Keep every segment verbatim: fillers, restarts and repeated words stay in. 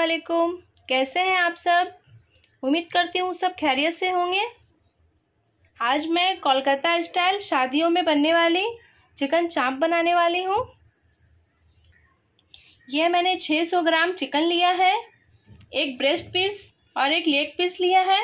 वालेकुम। कैसे हैं आप सब? उम्मीद करती हूँ सब खैरियत से होंगे। आज मैं कोलकाता स्टाइल शादियों में बनने वाली चिकन चाप बनाने वाली हूँ। यह मैंने छह सौ ग्राम चिकन लिया है, एक ब्रेस्ट पीस और एक लेग पीस लिया है।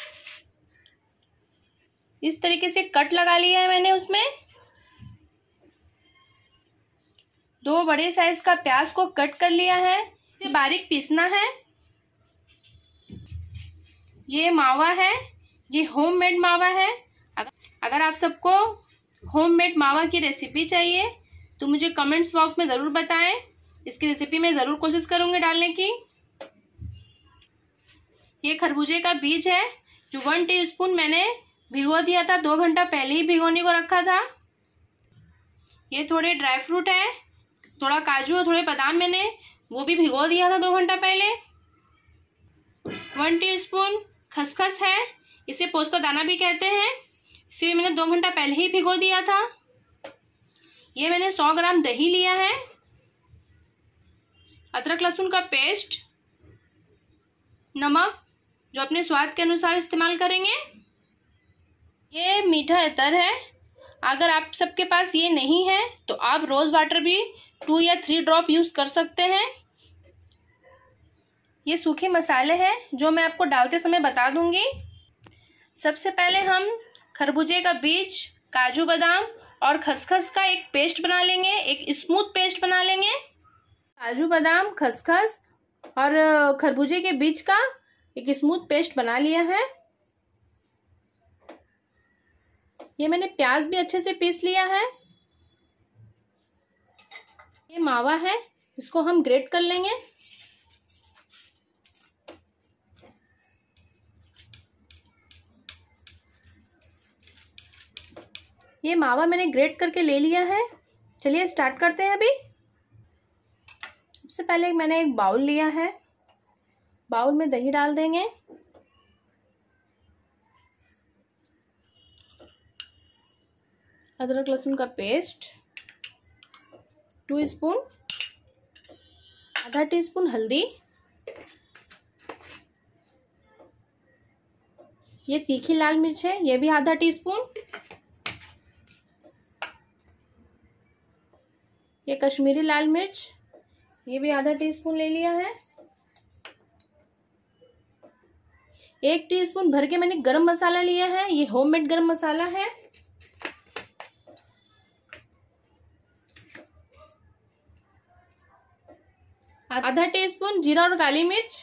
इस तरीके से कट लगा लिया है मैंने उसमें। दो बड़े साइज का प्याज को कट कर लिया है, इसे बारीक पीसना है। ये मावा है, ये होममेड मावा है। अगर आप सबको होममेड मावा की रेसिपी चाहिए तो मुझे कमेंट्स बॉक्स में ज़रूर बताएं। इसकी रेसिपी मैं ज़रूर कोशिश करूंगी डालने की। ये खरबूजे का बीज है जो वन टीस्पून मैंने भिगो दिया था, दो घंटा पहले ही भिगोने को रखा था। ये थोड़े ड्राई फ्रूट है, थोड़ा काजू और थोड़े बादाम मैंने वो भी भिगो दिया था दो घंटा पहले। वन टीस्पून खसखस है, इसे पोस्ता दाना भी कहते हैं, इसे भी मैंने दो घंटा पहले ही भिगो दिया था। ये मैंने सौ ग्राम दही लिया है, अदरक लहसुन का पेस्ट, नमक जो अपने स्वाद के अनुसार इस्तेमाल करेंगे। ये मीठा अतर है, अगर आप सबके पास ये नहीं है तो आप रोज वाटर भी टू या थ्री ड्रॉप यूज कर सकते हैं। ये सूखे मसाले हैं जो मैं आपको डालते समय बता दूंगी। सबसे पहले हम खरबूजे का बीज, काजू बादाम और खसखस का एक पेस्ट बना लेंगे, एक स्मूथ पेस्ट बना लेंगे। काजू बादाम, खसखस और खरबूजे के बीज का एक स्मूथ पेस्ट बना लिया है। ये मैंने प्याज भी अच्छे से पीस लिया है। ये मावा है, इसको हम ग्रेट कर लेंगे। ये मावा मैंने ग्रेट करके ले लिया है। चलिए स्टार्ट करते हैं अभी। सबसे पहले मैंने एक बाउल लिया है, बाउल में दही डाल देंगे। अदरक लहसुन का पेस्ट, टू स्पून, आधा टी स्पून हल्दी, ये तीखी लाल मिर्च है, ये भी आधा टी स्पून, ये कश्मीरी लाल मिर्च, ये भी आधा टी स्पून ले लिया है। एक टीस्पून भर के मैंने गरम मसाला लिया है, ये होममेड गरम मसाला है। आधा टीस्पून जीरा और काली मिर्च,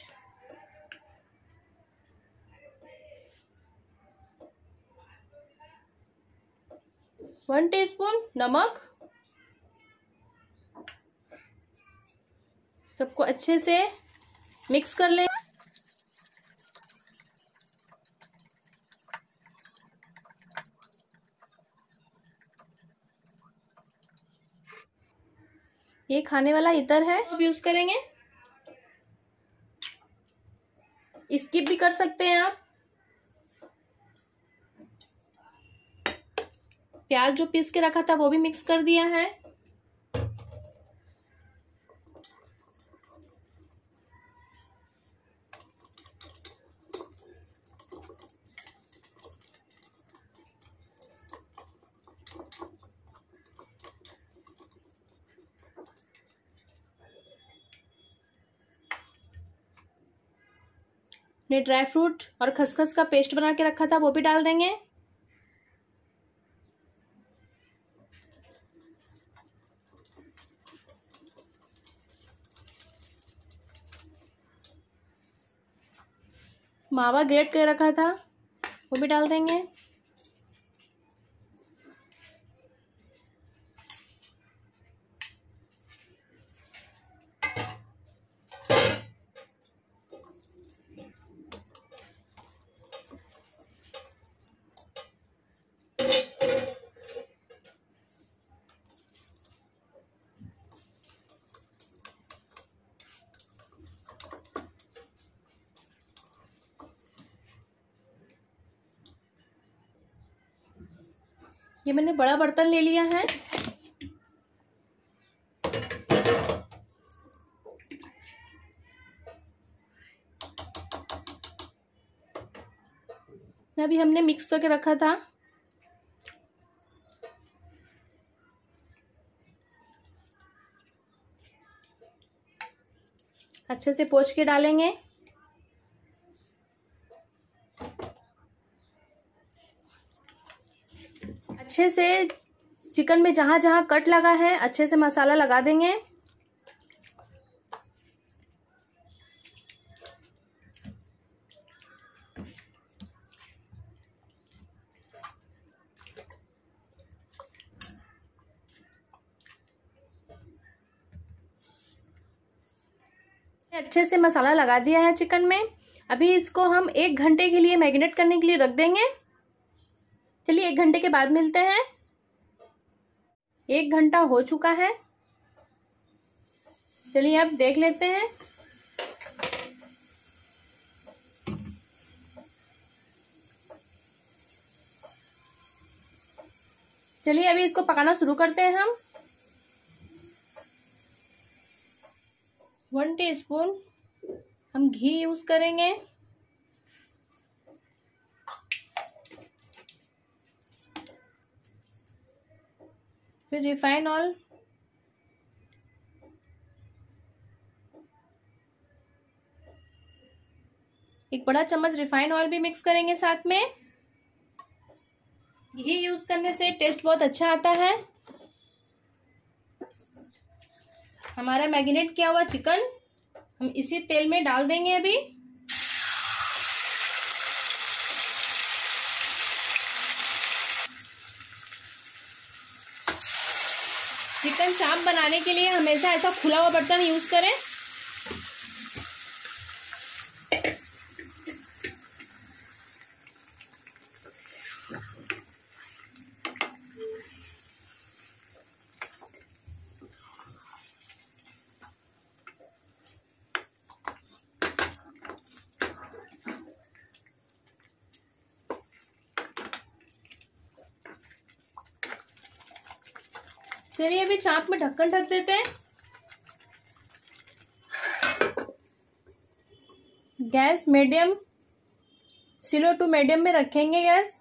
वन टीस्पून नमक। सबको अच्छे से मिक्स कर लें। ये खाने वाला इतर है, अब यूज करेंगे। स्किप भी कर सकते हैं आप। प्याज जो पीस के रखा था वो भी मिक्स कर दिया है। ने ड्राई फ्रूट और खसखस का पेस्ट बना के रखा था वो भी डाल देंगे। मावा ग्रेट कर रखा था वो भी डाल देंगे। ये मैंने बड़ा बर्तन ले लिया है। अभी हमने मिक्स करके रखा था। अच्छे से पोंछ के डालेंगे। अच्छे से चिकन में जहां जहां कट लगा है अच्छे से मसाला लगा देंगे। अच्छे से मसाला लगा दिया है चिकन में। अभी इसको हम एक घंटे के लिए मैरिनेट करने के लिए रख देंगे। चलिए एक घंटे के बाद मिलते हैं। एक घंटा हो चुका है। चलिए अब देख लेते हैं। चलिए अभी इसको पकाना शुरू करते हैं हम। वन टीस्पून हम घी यूज करेंगे। फिर रिफाइन ऑयल, एक बड़ा चम्मच रिफाइन ऑयल भी मिक्स करेंगे साथ में। घी यूज करने से टेस्ट बहुत अच्छा आता है। हमारा मैरिनेट किया हुआ चिकन हम इसी तेल में डाल देंगे अभी। चिकन चाप बनाने के लिए हमेशा ऐसा खुला हुआ बर्तन यूज करें। चलिए अभी चाप में ढक्कन ढक देते हैं। Gas medium, slow to medium में रखेंगे गैस।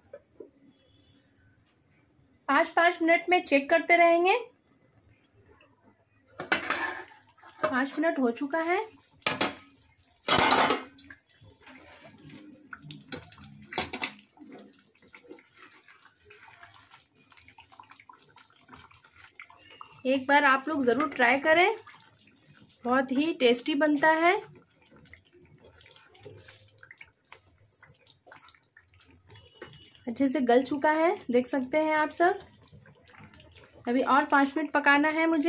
पाँच पाँच मिनट में चेक करते रहेंगे। पाँच मिनट हो चुका है। एक बार आप लोग ज़रूर ट्राई करें, बहुत ही टेस्टी बनता है। अच्छे से गल चुका है, देख सकते हैं आप सब। अभी और पाँच मिनट पकाना है मुझे।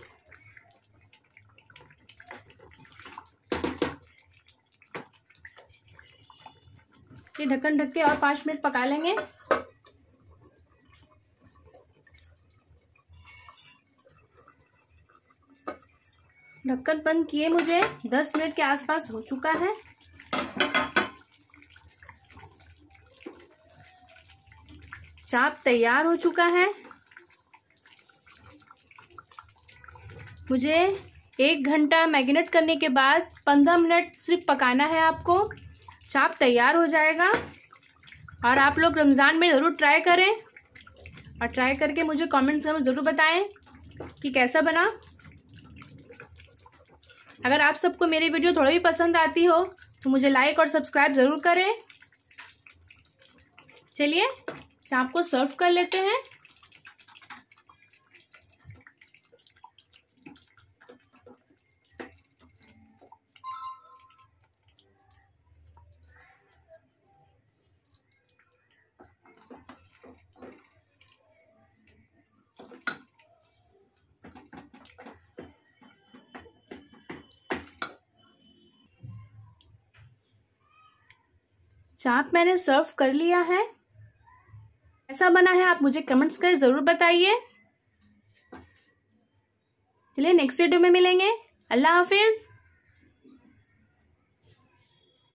ये ढक्कन ढक के और पाँच मिनट पका लेंगे। ढक्कन बंद किए मुझे दस मिनट के आसपास हो चुका है। चाप तैयार हो चुका है। मुझे एक घंटा मैरिनेट करने के बाद पंद्रह मिनट सिर्फ पकाना है आपको। चाप तैयार हो जाएगा। और आप लोग रमज़ान में ज़रूर ट्राई करें और ट्राई करके मुझे कमेंट्स में ज़रूर बताएं कि कैसा बना। अगर आप सबको मेरी वीडियो थोड़ा भी पसंद आती हो तो मुझे लाइक और सब्सक्राइब ज़रूर करें। चलिए चाप को सर्व कर लेते हैं। चाप मैंने सर्व कर लिया है। कैसा बना है आप मुझे कमेंट्स करके ज़रूर बताइए। चलिए नेक्स्ट वीडियो में मिलेंगे। अल्लाह हाफिज़।